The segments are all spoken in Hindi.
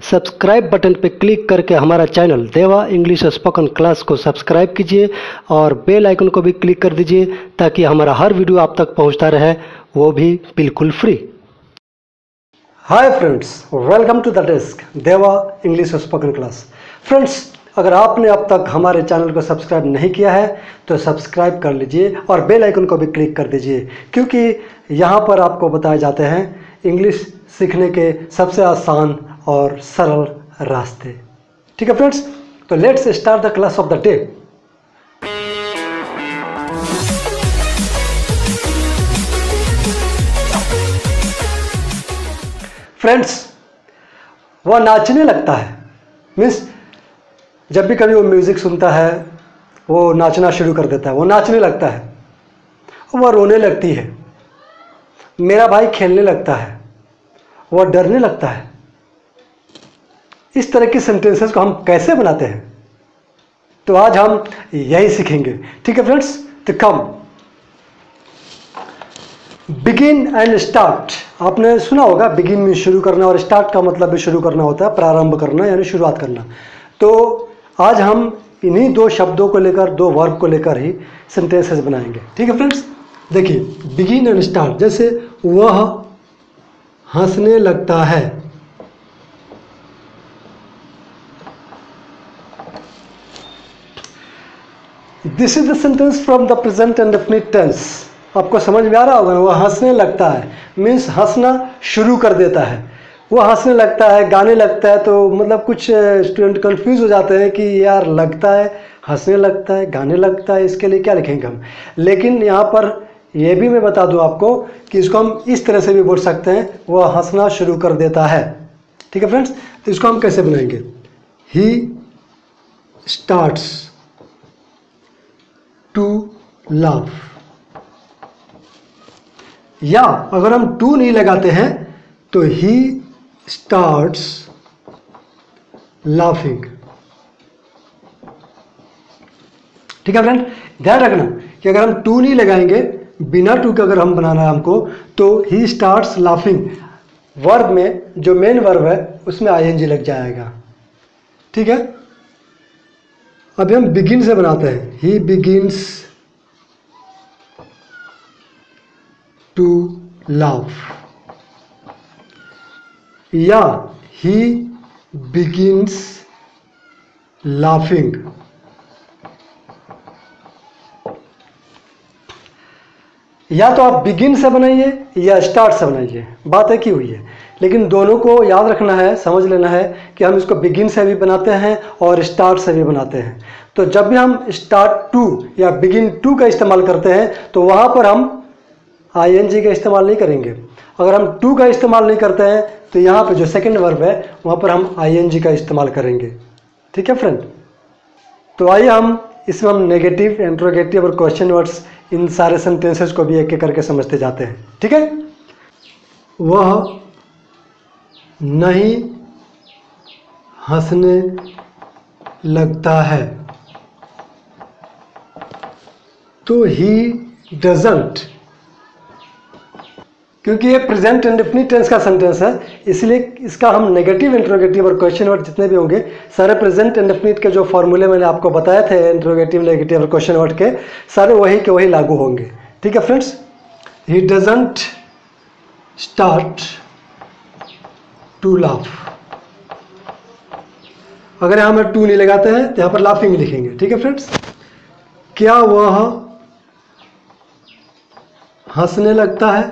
सब्सक्राइब बटन पर क्लिक करके हमारा channel Deva English spoken class को सब्सक्राइब कीजिए और बेल आइकन को भी क्लिक कर दीजिए ताकि हमारा हर वीडियो आप तक पहुंचता रहे, वो भी बिल्कुल free. Hi friends, welcome to the desk Deva English spoken class. Friends, अगर आपने अब तक हमारे चैनल को सब्सक्राइब नहीं किया है तो सब्सक्राइब कर लीजिए और बेल आइकन को भी क्लिक कर दीजिए, क्योंकि यहाँ पर आपको बताए जाते हैं इंग्लिश सीखने के सबसे आसान और सरल रास्ते। ठीक है फ्रेंड्स, तो let's start the class of the day. Friends, वह नाचने लगता है, मीन्स जब भी कभी वो म्यूज़िक सुनता है वो नाचना शुरू कर देता है, वो नाचने लगता है, वह रोने लगती है, मेरा भाई खेलने लगता है, वह डरने लगता है। इस तरह की सेंटेंसेस को हम कैसे बनाते हैं, तो आज हम यही सीखेंगे। ठीक है फ्रेंड्स, तो कम बिगिन एंड स्टार्ट। आपने सुना होगा बिगिन में शुरू करना और स्टार्ट का मतलब भी शुरू करना होता है, प्रारंभ करना यानी शुरुआत करना। तो आज हम इन्हीं दो शब्दों को लेकर, दो वर्ब को लेकर ही सेंटेंसेस बनाएंगे। ठीक है फ्रेंड्स, देखिए बिगिन एंड स्टार्ट। जैसे वह हंसने लगता है, this is the sentence from the present indefinite tense. आपको समझ में आ रहा होगा ना, वह हंसने लगता है मीन्स हंसना शुरू कर देता है। वो हंसने लगता है, गाने लगता है, तो मतलब कुछ स्टूडेंट कंफ्यूज हो जाते हैं कि यार लगता है, हंसने लगता है, गाने लगता है, इसके लिए क्या लिखेंगे हम। लेकिन यहाँ पर ये भी मैं बता दूँ आपको कि इसको हम इस तरह से भी बोल सकते हैं, वह हंसना शुरू कर देता है। ठीक है फ्रेंड्स, तो इसको हम कैसे बनाएंगे। ही स्टार्ट्स टू लाफ, या अगर हम टू नहीं लगाते हैं तो ही स्टार्ट्स लाफिंग। ठीक है फ्रेंड, ध्यान रखना कि अगर हम टू नहीं लगाएंगे, बिना टू के अगर हम बनाना है हमको, तो ही स्टार्ट्स लाफिंग वर्ब में जो मेन वर्ब है उसमें आईएनजी लग जाएगा। ठीक है, अभी हम बिगिन से बनाते हैं। ही बिगिन्स टू लाफ, या ही बिगिन्स लाफिंग। या तो आप बिगिन से बनाइए या स्टार्ट से बनाइए, बात एक ही हुई है। लेकिन दोनों को याद रखना है, समझ लेना है कि हम इसको बिगिन से भी बनाते हैं और स्टार्ट से भी बनाते हैं। तो जब भी हम स्टार्ट टू या बिगिन टू का इस्तेमाल करते हैं तो वहाँ पर हम आईएनजी का इस्तेमाल नहीं करेंगे। अगर हम टू का इस्तेमाल नहीं करते हैं तो यहाँ पे जो सेकंड वर्ब है वहाँ पर हम आईएनजी का इस्तेमाल करेंगे। ठीक है फ्रेंड, तो आइए हम इसमें हम नेगेटिव, इंट्रोगेटिव और क्वेश्चन वर्ड्स, इन सारे सेंटेंसेस को भी एक एक करके समझते जाते हैं। ठीक है, वह नहीं हंसने लगता है, तो ही डजंट। क्योंकि ये प्रेजेंट इंडेफिनिट टेंस का सेंटेंस है, इसलिए इसका हम नेगेटिव, इंट्रोगेटिव और क्वेश्चन वर्ड जितने भी होंगे सारे प्रेजेंट इंडेफिनिट के जो फॉर्मूले मैंने आपको बताए थे इंट्रोगेटिव, नेगेटिव और क्वेश्चन वर्ड के, सारे वही के वही लागू होंगे। ठीक है friends, he doesn't start to laugh. अगर यहाँ में टू नहीं लगाते हैं तो यहाँ पर लाफिंग लिखेंगे। ठीक है फ्रेंड्स, क्या वह हंसने लगता है,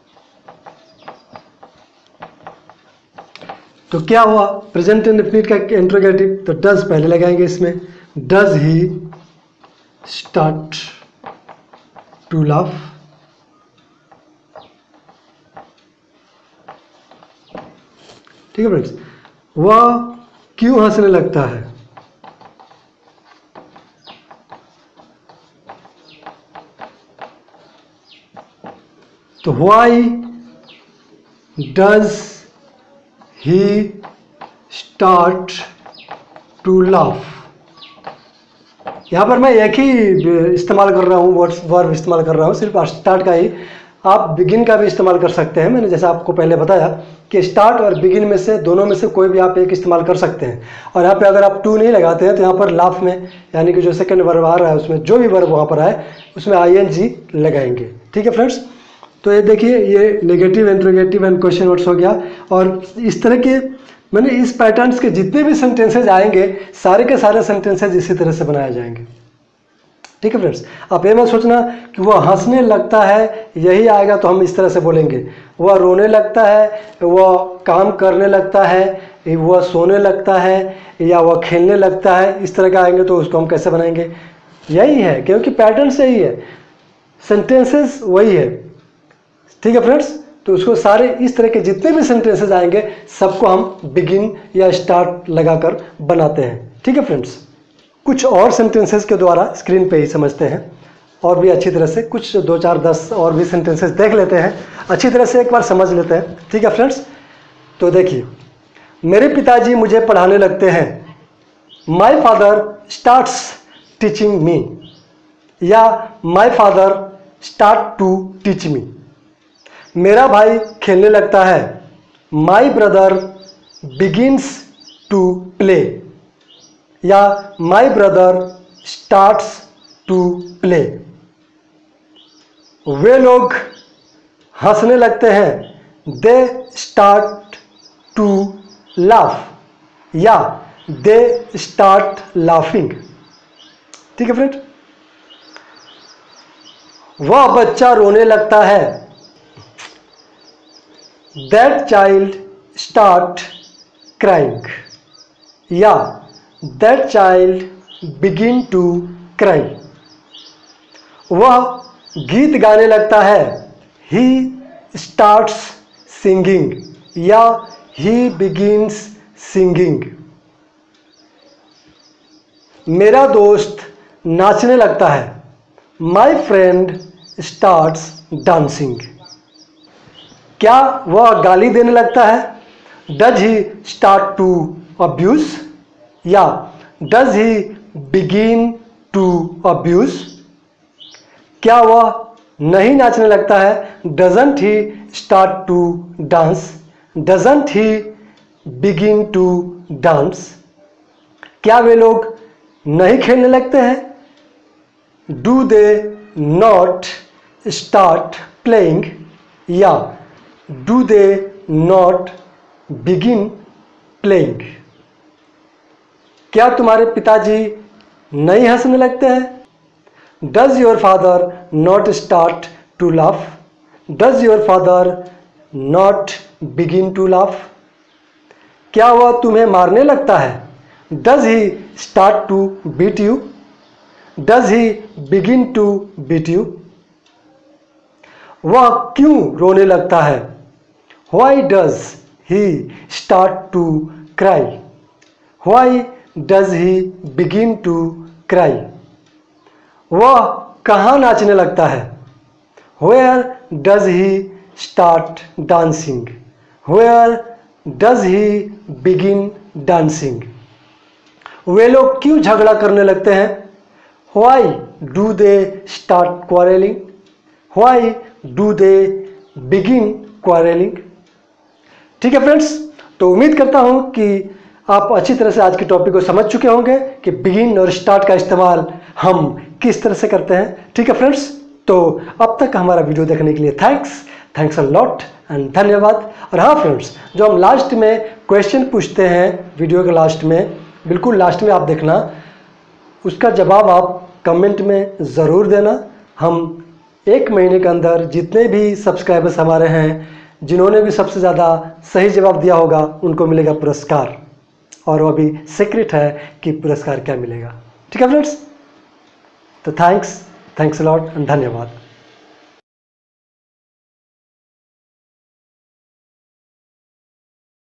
तो क्या हुआ प्रेजेंट इंडेफिनिट का इंट्रोगेटिव, तो डज पहले लगाएंगे इसमें। Does he start to laugh, ठीक है फ्रेंड्स। वह क्यों हंसने लगता है, तो why does he start to laugh. यहाँ पर मैं एक ही इस्तेमाल कर रहा हूँ, वर्ब इस्तेमाल कर रहा हूँ, सिर्फ स्टार्ट का ही। आप बिगिन का भी इस्तेमाल कर सकते हैं। मैंने जैसा आपको पहले बताया कि स्टार्ट और बिगिन में से दोनों में से कोई भी आप एक इस्तेमाल कर सकते हैं। और यहाँ पे अगर आप टू नहीं लगाते हैं तो यहाँ पर लाफ में यानी कि जो सेकंड वर्ब आ रहा है उसमें जो भी वर्ब वहाँ पर आए उसमें ING लगाएंगे। ठीक है फ्रेंड्स, तो ये देखिए ये negative, interrogative and question words हो गया। और इस तरह के मैंने इस पैटर्न्स के जितने भी सेंटेंसेज आएंगे सारे के सारे सेंटेंसेज इसी तरह से बनाए जाएंगे। ठीक है फ्रेंड्स, आप ये मत सोचना कि वह हंसने लगता है यही आएगा तो हम इस तरह से बोलेंगे, वह रोने लगता है, वह काम करने लगता है, वह सोने लगता है, या वह खेलने लगता है, इस तरह का आएंगे तो उसको हम कैसे बनाएंगे। यही है, क्योंकि पैटर्न सही है, सेंटेंसेस वही है। ठीक है फ्रेंड्स, तो उसको सारे इस तरह के जितने भी सेंटेंसेस आएंगे सबको हम बिगिन या स्टार्ट लगाकर बनाते हैं। ठीक है फ्रेंड्स, कुछ और सेंटेंसेस के द्वारा स्क्रीन पे ही समझते हैं और भी अच्छी तरह से, कुछ 2 4 10 और भी सेंटेंसेस देख लेते हैं, अच्छी तरह से एक बार समझ लेते हैं। ठीक है फ्रेंड्स, तो देखिए, मेरे पिताजी मुझे पढ़ाने लगते हैं, my father starts teaching me, या my father start to teach me. मेरा भाई खेलने लगता है, my brother begins to play, या my brother starts to play. वे लोग हंसने लगते हैं, दे स्टार्ट टू लाफ, या दे स्टार्ट लाफिंग। ठीक है फ्रेंड, वह बच्चा रोने लगता है, दैट चाइल्ड स्टार्ट क्राइंग, या that child begin to cry. वह गीत गाने लगता है, ही स्टार्ट्स सिंगिंग, या ही बिगिन्स सिंगिंग। मेरा दोस्त नाचने लगता है, माई फ्रेंड स्टार्ट्स डांसिंग। क्या वह गाली देने लगता है, does he start to abuse, या does he begin to abuse. क्या वह नहीं नाचने लगता है, doesn't he start to dance, doesn't he begin to dance. क्या वे लोग नहीं खेलने लगते हैं, do they not start playing, या do they not begin playing. क्या तुम्हारे पिताजी नहीं हंसने लगते हैं, does your father not start to laugh, does your father not begin to laugh. क्या वह तुम्हें मारने लगता है, does he start to beat you, does he begin to beat you. वह क्यों रोने लगता है, why does he start to cry, why does he begin to cry. वह कहाँ नाचने लगता है, where does he start dancing, where does he begin dancing. वे लोग क्यों झगड़ा करने लगते हैं, why do they start quarrelling, why do they begin quarrelling. ठीक है फ्रेंड्स, तो उम्मीद करता हूं कि आप अच्छी तरह से आज के टॉपिक को समझ चुके होंगे कि बिगिन और स्टार्ट का इस्तेमाल हम किस तरह से करते हैं। ठीक है फ्रेंड्स, तो अब तक हमारा वीडियो देखने के लिए थैंक्स अ लॉट एंड धन्यवाद। और हाँ फ्रेंड्स, जो हम लास्ट में क्वेश्चन पूछते हैं वीडियो के लास्ट में, बिल्कुल लास्ट में आप देखना, उसका जवाब आप कमेंट में ज़रूर देना। हम 1 महीने के अंदर जितने भी सब्सक्राइबर्स हमारे हैं, जिन्होंने भी सबसे ज़्यादा सही जवाब दिया होगा उनको मिलेगा पुरस्कार, और वो अभी सीक्रेट है कि पुरस्कार क्या मिलेगा। ठीक है फ्रेंड्स, तो थैंक्स अ लॉट एंड धन्यवाद।